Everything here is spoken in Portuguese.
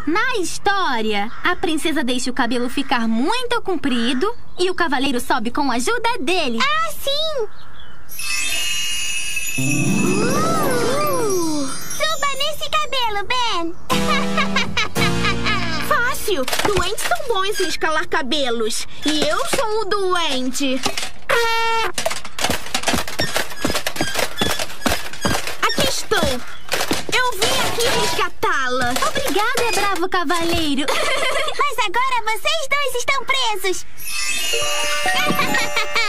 Na história, a princesa deixa o cabelo ficar muito comprido e o cavaleiro sobe com a ajuda dele. Ah, sim! Suba nesse cabelo, Ben! Fácil! Doentes são bons em escalar cabelos. E eu sou o doente. Aqui estou! Eu vim aqui resgatá-la. Obrigada, bravo cavaleiro. Mas agora vocês dois estão presos!